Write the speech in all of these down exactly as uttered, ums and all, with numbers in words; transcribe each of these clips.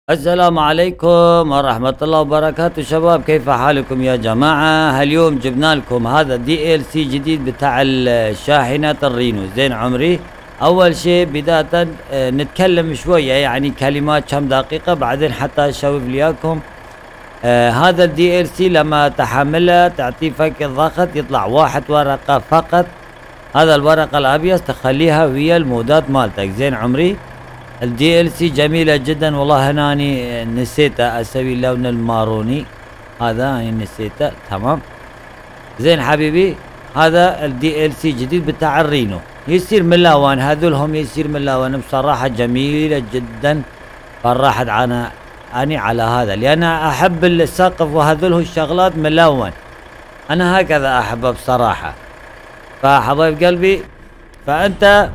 السلام عليكم ورحمة الله وبركاته. شباب كيف حالكم يا جماعة؟ اليوم جبنا لكم هذا دي ال سي جديد بتاع الشاحنة الرينو. زين عمري، أول شيء بداية آه نتكلم شوية يعني كلمات كم دقيقة بعدين حتى أشوف لياكم. آه هذا الدي ال سي لما تحمله تعطيه فك الضغط يطلع واحد ورقة فقط. هذا الورقة الأبيض تخليها ويا المودات مالتك. زين عمري، الدي ال سي جميلة جدا والله. هناني نسيته اسوي اللون الماروني هذا، هاني نسيته. تمام زين حبيبي، هذا الدي ال سي جديد بتاع الرينو يصير ملون. هذولهم يصير ملون بصراحة جميلة جدا. فرحت انا اني على هذا لان احب السقف وهذوله الشغلات ملون، انا هكذا احبه بصراحة. فحبايب قلبي، فانت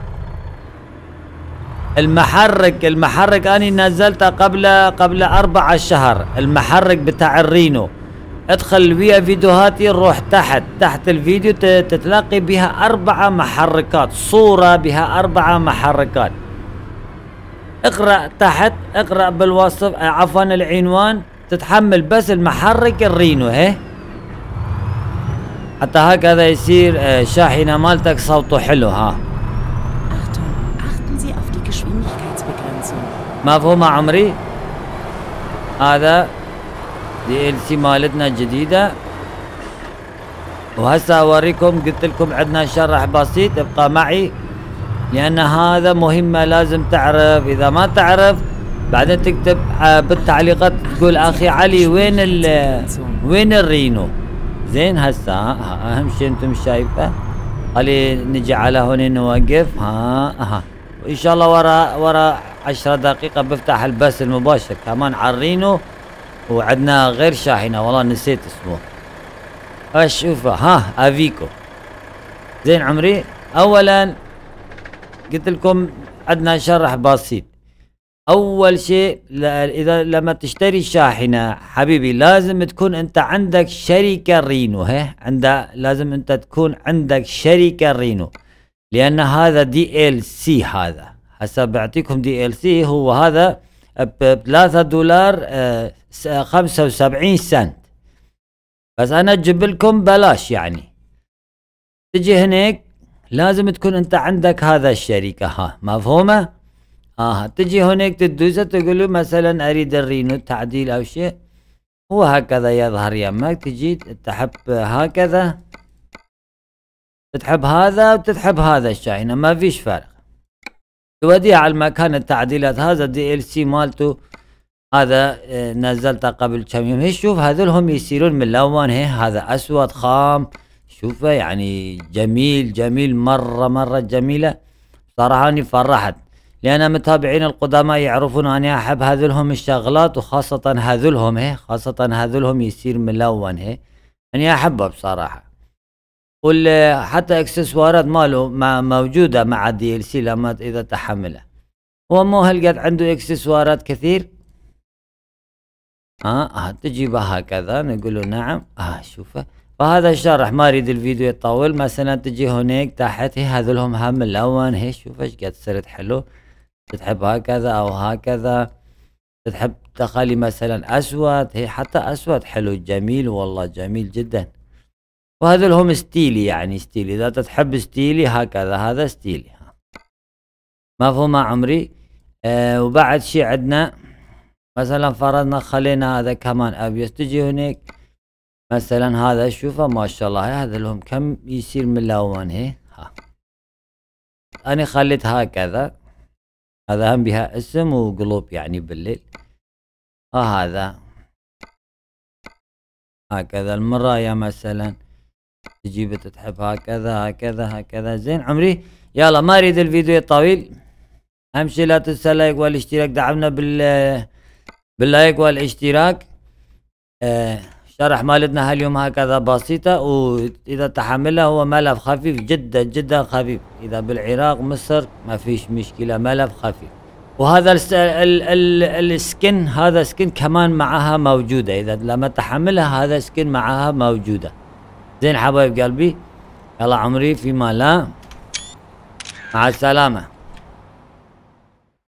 المحرك المحرك اني نزلته قبل قبل أربعة شهر. المحرك بتاع الرينو ادخل ويا فيديوهاتي، روح تحت تحت الفيديو تتلاقي بها أربعة محركات، صورة بها أربعة محركات. اقرأ تحت، اقرأ بالوصف عفوا العنوان، تتحمل بس المحرك الرينو هي حتى هكذا يصير شاحنة مالتك صوته حلو. ها مفهوم عمري؟ هذا دي ال سي مالتنا الجديدة. وهسه اوريكم، قلت لكم عندنا شرح بسيط، ابقى معي لان هذا مهمة لازم تعرف. اذا ما تعرف بعدين تكتب بالتعليقات تقول اخي علي وين ال وين الرينو. زين هسه اهم شيء انتم شايفه. خلي نجي على هون نوقف. ها ها وان شاء الله ورا ورا عشرة دقيقة بفتح البث المباشر كمان على الرينو. وعندنا غير شاحنة والله نسيت اسمه. اشوفه ها افيكو. زين عمري، اولا قلت لكم عندنا شرح بسيط. اول شيء اذا لما تشتري شاحنة حبيبي لازم تكون انت عندك شركة رينو. ها عند لازم انت تكون عندك شركة رينو لان هذا دي ال سي. هذا هسه بعطيكم دي ال سي، هو هذا بثلاثة دولار آه خمسة وسبعين سنت، بس انا اجيب لكم بلاش يعني. تجي هناك لازم تكون انت عندك هذا الشركة. ها مفهومة؟ اه تجي هناك تدوسه تقول له مثلا اريد الرينو تعديل او شيء، هو هكذا يظهر يمك. تجي تحب هكذا، تحب هذا وتحب هذا الشاحنة ما فيش فرق، توديها على المكان التعديلات. هذا دي ال سي مالته هذا آه نزلته قبل كم يوم. هي شوف هذولهم يصيرون ملون. هي هذا اسود خام، شوفه يعني جميل جميل مرة مرة جميلة صراحة. اني فرحت لان متابعين القدماء يعرفون اني احب هذولهم الشغلات، وخاصة هذولهم هي خاصة هذولهم يصير ملون. هي اني احبه بصراحة. حتى اكسسوارات ماله موجودة مع الدي ال سي لما اذا تحمله. هو مو هالقد عنده اكسسوارات كثير. ها آه تجيبها هكذا نقول له نعم. اه شوفه. فهذا الشرح ما اريد الفيديو يطول. مثلا تجي هناك تحت هي هذولهم هم ملون. هي شوف ايش قد صرت حلو. تحب هكذا او هكذا، تحب تخلي مثلا اسود. هي حتى اسود حلو جميل والله جميل جدا. وهذول هم ستيلي يعني ستيلي، اذا تحب ستيلي هكذا هذا ستيلي. مفهوم عمري؟ آه وبعد شيء عندنا مثلا فرضنا خلينا هذا كمان ابيض. تجي هناك مثلا هذا شوفه ما شاء الله هذا لهم كم يصير ملون. هي ها انا خليت هكذا. هذا هم بها اسم وقلوب يعني بالليل. ها هذا هكذا المراية مثلا تجيب تتحب هكذا هكذا هكذا. زين عمري، يلا ما اريد الفيديو طويل. اهم شيء لا تنسى اللايك والاشتراك، دعمنا بال باللايك والاشتراك. آه شرح مالتنا هاليوم هكذا بسيطة. واذا تحملها هو ملف خفيف جدا جدا خفيف. اذا بالعراق مصر ما فيش مشكلة، ملف خفيف. وهذا ال ال ال السكن هذا سكن كمان معها موجودة. اذا لما تحملها هذا سكن معها موجودة. زين حبايب قلبي، يلا عمري فيما لا، مع السلامة.